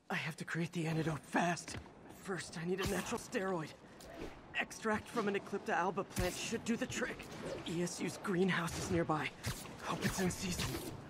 I have to create the antidote fast. First, I need a natural steroid. Extract from an Eclipta alba plant should do the trick. ESU's greenhouse is nearby. Hope it's in season.